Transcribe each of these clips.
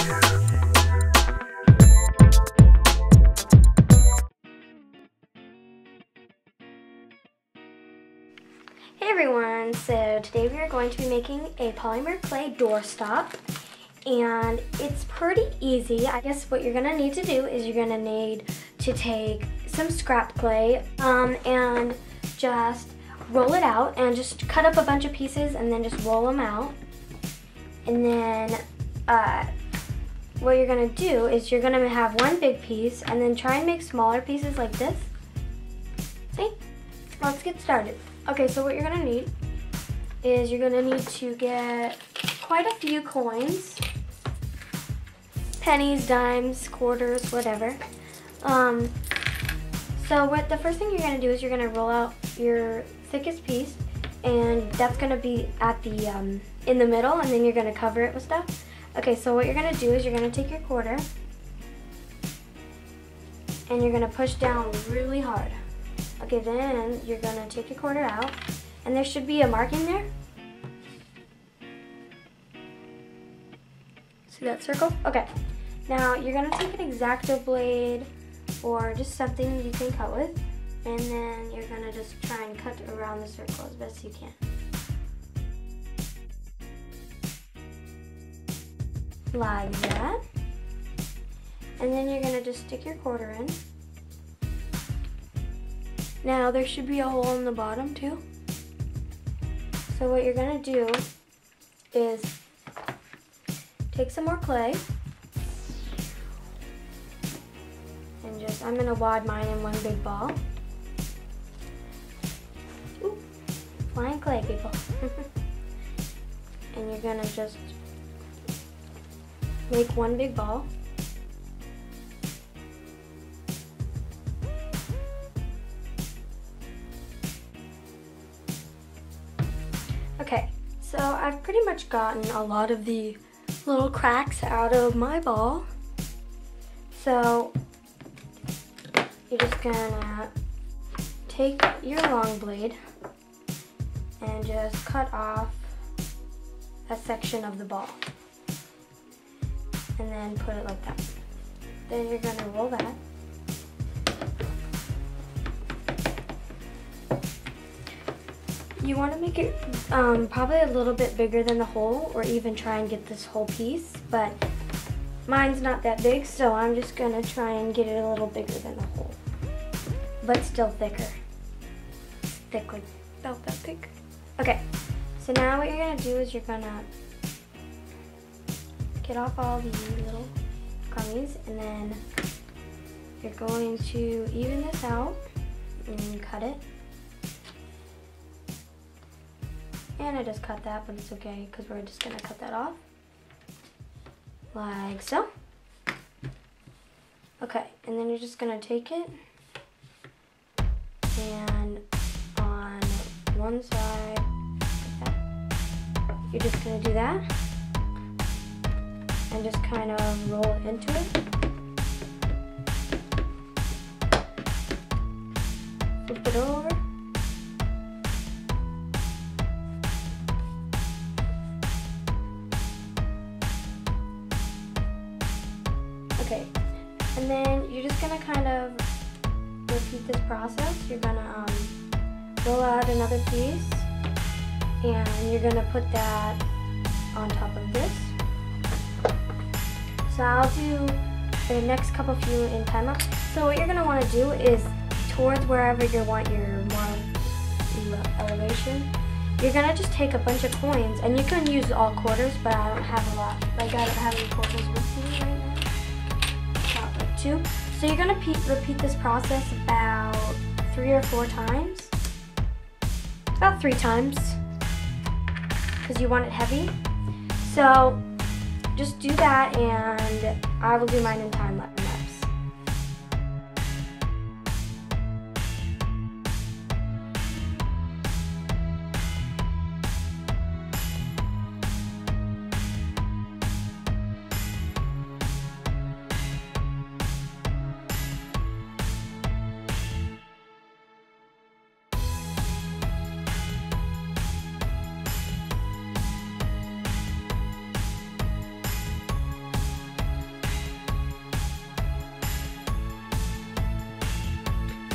Hey everyone, so today we are going to be making a polymer clay doorstop, and it's pretty easy. I guess what you're gonna need to do is you're gonna need to take some scrap clay and just roll it out and just cut up a bunch of pieces and then just roll them out. And then what you're gonna do is you're gonna have one big piece and then try and make smaller pieces like this. See? Let's get started. Okay, so what you're gonna need is you're gonna need to get quite a few coins, pennies, dimes, quarters, whatever. So what the first thing you're gonna do is you're gonna roll out your thickest piece, and that's gonna be at the in the middle, and then you're gonna cover it with stuff. Okay, so what you're gonna do is you're gonna take your quarter and you're gonna push down really hard. Okay, then you're gonna take your quarter out, and there should be a marking there. See that circle? Okay, now you're gonna take an X-Acto blade or just something you can cut with, and then you're gonna just try and cut around the circle as best you can. Like that. And then you're gonna just stick your quarter in. Now there should be a hole in the bottom too. So what you're gonna do is take some more clay and just, I'm gonna wad mine in one big ball. Ooh, flying clay, people. And you're gonna just make one big ball. Okay, so I've pretty much gotten a lot of the little cracks out of my ball. So you're just gonna take your long blade and just cut off a section of the ball. And then put it like that. Then you're gonna roll that. You want to make it probably a little bit bigger than the hole, or even try and get this whole piece, but mine's not that big, so I'm just gonna try and get it a little bigger than the hole, but still thicker. It's thick, like about that thick. Okay, so now what you're gonna do is you're gonna get off all the little gummies, and then you're going to even this out and cut it. And I just cut that, but it's okay because we're just gonna cut that off. Like so. Okay, and then you're just gonna take it and on one side, like that. You're just gonna do that and just kind of roll it into it. Flip it over. Okay, and then you're just gonna kind of repeat this process. You're gonna roll out another piece, and you're gonna put that on top of this. So I'll do the next couple few in time lapse. So what you're gonna want to do is towards wherever you want your more elevation, you're gonna just take a bunch of coins, and you can use all quarters, but I don't have a lot. Like I don't have any quarters with me right now. Two. So you're gonna repeat this process about 3 or 4 times. About 3 times, because you want it heavy. So just do that, and I will do mine in time lapse.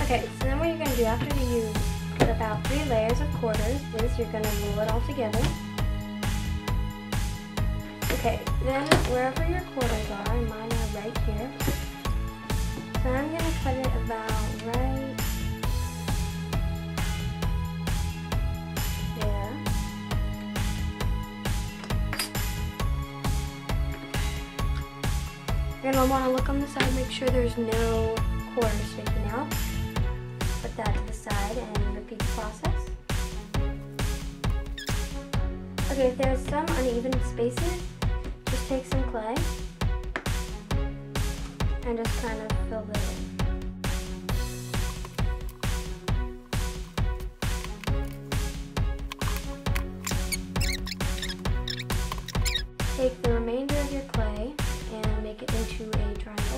Okay, so then what you're going to do after you put about 3 layers of quarters is you're going to roll it all together. Okay, then wherever your quarters are, and mine are right here, so I'm going to cut it about right there. You're going to want to look on the side, make sure there's no quarters sticking out. Put that to the side and repeat the process. Okay, if there's some uneven spaces, just take some clay and just kind of fill it in. Take the remainder of your clay and make it into a triangle.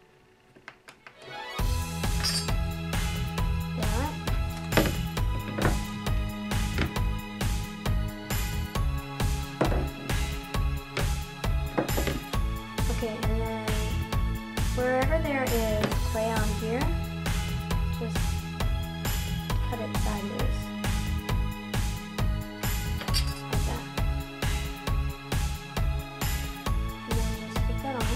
Okay, and then wherever there is clay on here, just cut it sideways. Like that. And then just stick that on.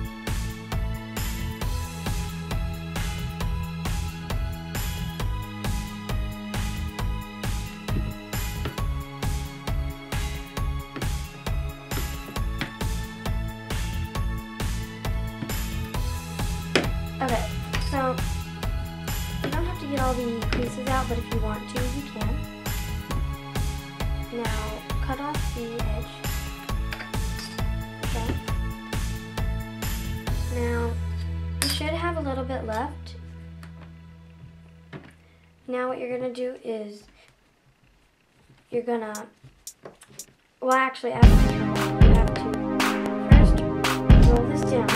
Okay, so you don't have to get all the creases out, but if you want to, you can. Now, cut off the edge. Okay. Now, you should have a little bit left. Now what you're going to do is, you're going to, well actually, you have to first roll this down.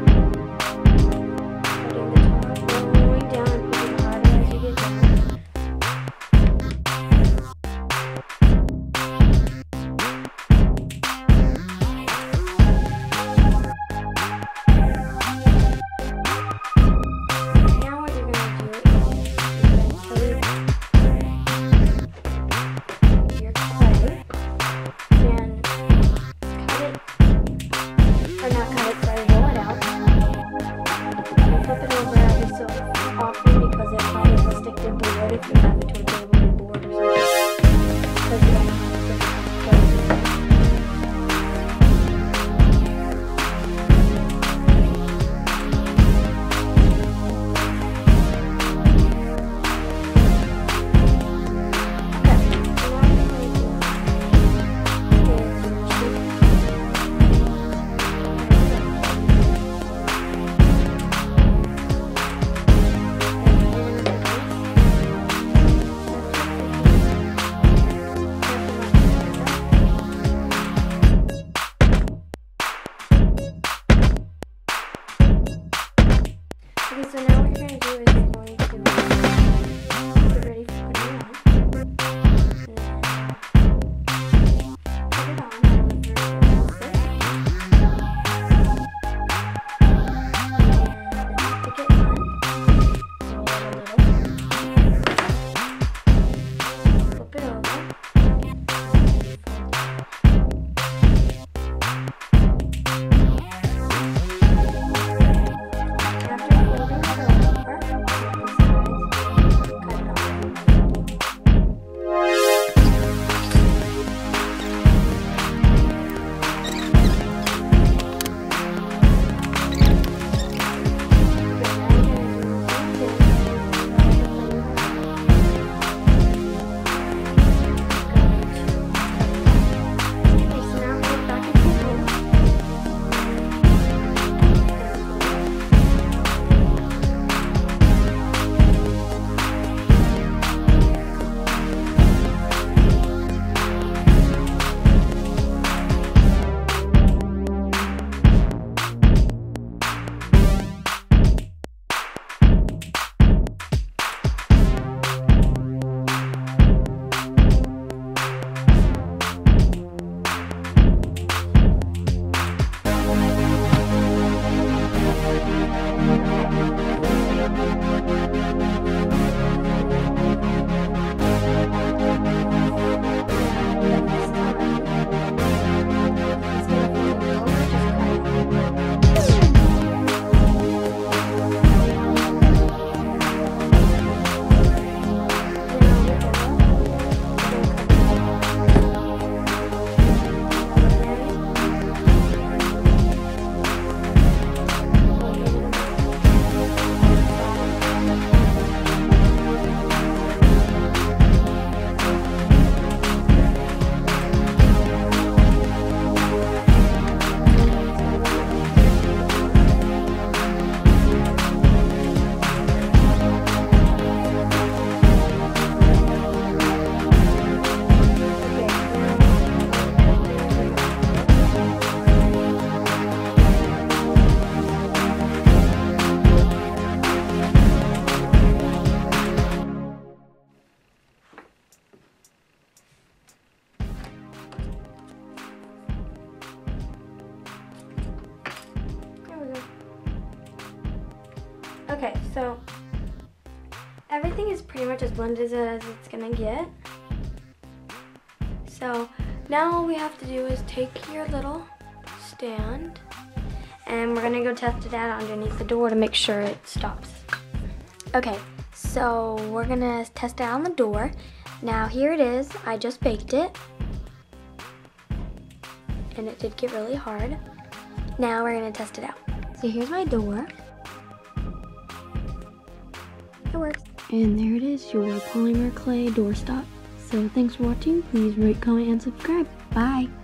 Okay, so now what you're going to do is you're going to get ready for putting it on. And then put it on however you want it. And stick it on. Roll it a little. Flip it over. After folding it over, Okay, so everything is pretty much as blended as it's gonna get. So now all we have to do is take your little stand and we're gonna go test it out underneath the door to make sure it stops. Okay, so we're gonna test it out on the door. Now here it is, I just baked it. And it did get really hard. Now we're gonna test it out. So here's my door. It works. And there it is, your polymer clay doorstop. So thanks for watching. Please rate, comment, and subscribe. Bye.